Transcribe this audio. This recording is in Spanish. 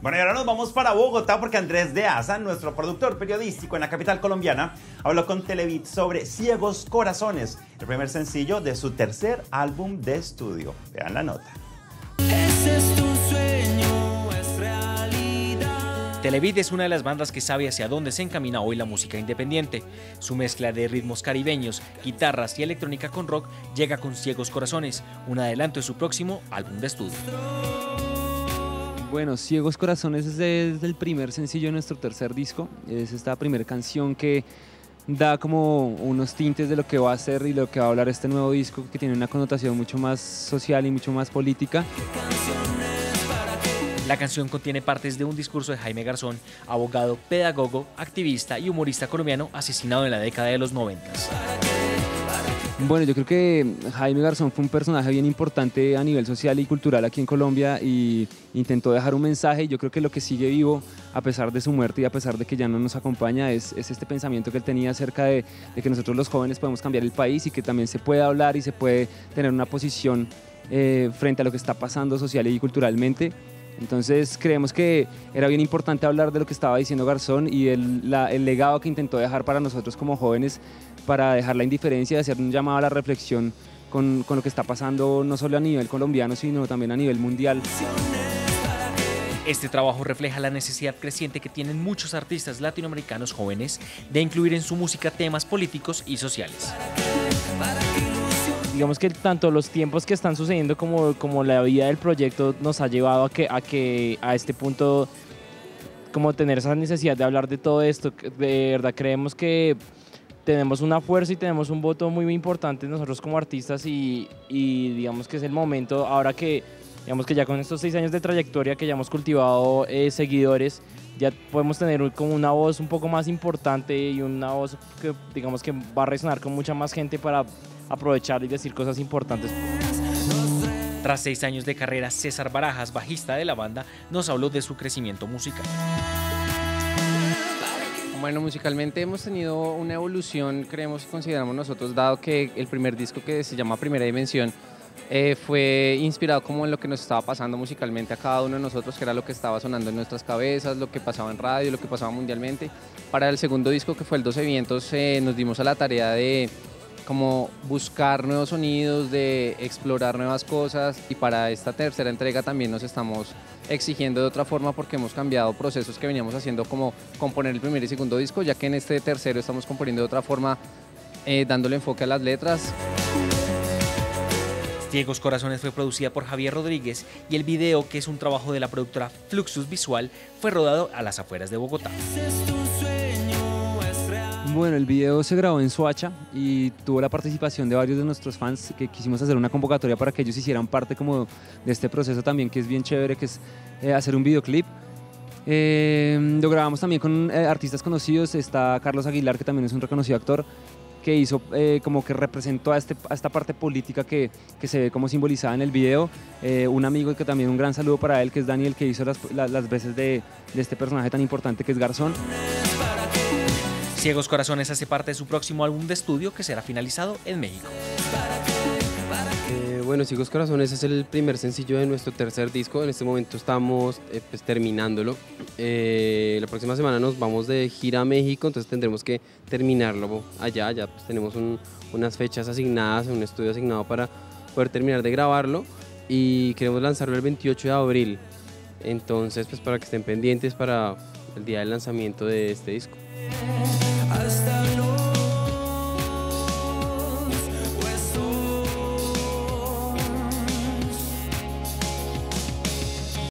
Bueno, y ahora nos vamos para Bogotá porque Andrés de Asa, nuestro productor periodístico en la capital colombiana, habló con Televid sobre Ciegos Corazones, el primer sencillo de su tercer álbum de estudio. Vean la nota. Ese es tu sueño, es realidad. Televid es una de las bandas que sabe hacia dónde se encamina hoy la música independiente. Su mezcla de ritmos caribeños, guitarras y electrónica con rock llega con Ciegos Corazones, un adelanto de su próximo álbum de estudio. Bueno, Ciegos Corazones es el primer sencillo de nuestro tercer disco. Es esta primera canción que da como unos tintes de lo que va a ser y lo que va a hablar este nuevo disco, que tiene una connotación mucho más social y mucho más política. La canción contiene partes de un discurso de Jaime Garzón, abogado, pedagogo, activista y humorista colombiano asesinado en la década de los 90. Bueno, yo creo que Jaime Garzón fue un personaje bien importante a nivel social y cultural aquí en Colombia y intentó dejar un mensaje, y yo creo que lo que sigue vivo a pesar de su muerte y a pesar de que ya no nos acompaña es este pensamiento que él tenía acerca de que nosotros los jóvenes podemos cambiar el país y que también se puede hablar y se puede tener una posición frente a lo que está pasando social y culturalmente. Entonces creemos que era bien importante hablar de lo que estaba diciendo Garzón y el legado que intentó dejar para nosotros como jóvenes, para dejar la indiferencia, de hacer un llamado a la reflexión con lo que está pasando no solo a nivel colombiano, sino también a nivel mundial. Este trabajo refleja la necesidad creciente que tienen muchos artistas latinoamericanos jóvenes de incluir en su música temas políticos y sociales. Digamos que tanto los tiempos que están sucediendo como la vida del proyecto nos ha llevado a este punto, como tener esa necesidad de hablar de todo esto. De verdad creemos que tenemos una fuerza y tenemos un voto muy importante nosotros como artistas y digamos que es el momento, ahora que digamos que ya con estos 6 años de trayectoria que ya hemos cultivado seguidores, ya podemos tener como una voz un poco más importante y una voz que digamos que va a resonar con mucha más gente para aprovechar y decir cosas importantes. Tras 6 años de carrera, César Barajas, bajista de la banda, nos habló de su crecimiento musical. Bueno, musicalmente hemos tenido una evolución, creemos y consideramos nosotros, dado que el primer disco, que se llama Primera Dimensión, fue inspirado como en lo que nos estaba pasando musicalmente a cada uno de nosotros, que era lo que estaba sonando en nuestras cabezas, lo que pasaba en radio, lo que pasaba mundialmente. Para el segundo disco, que fue el 12 Vientos, nos dimos a la tarea de como buscar nuevos sonidos, de explorar nuevas cosas, y para esta tercera entrega también nos estamos exigiendo de otra forma porque hemos cambiado procesos que veníamos haciendo, como componer el primer y segundo disco, ya que en este tercero estamos componiendo de otra forma, dándole enfoque a las letras. Ciegos Corazones fue producida por Javier Rodríguez y el video, que es un trabajo de la productora Fluxus Visual, fue rodado a las afueras de Bogotá. Bueno, el video se grabó en Soacha y tuvo la participación de varios de nuestros fans, que quisimos hacer una convocatoria para que ellos hicieran parte como de este proceso también, que es bien chévere, que es hacer un videoclip. Lo grabamos también con artistas conocidos. Está Carlos Aguilar, que también es un reconocido actor, que hizo como que representó a esta parte política que se ve como simbolizada en el video. Un amigo, que también un gran saludo para él, que es Daniel, que hizo las veces de este personaje tan importante que es Garzón. Ciegos Corazones hace parte de su próximo álbum de estudio, que será finalizado en México. Bueno, Ciegos Corazones es el primer sencillo de nuestro tercer disco. En este momento estamos pues, terminándolo. La próxima semana nos vamos de gira a México, entonces tendremos que terminarlo allá. Ya pues, tenemos unas fechas asignadas, un estudio asignado para poder terminar de grabarlo, y queremos lanzarlo el 28 de abril. Entonces, pues para que estén pendientes para el día del lanzamiento de este disco.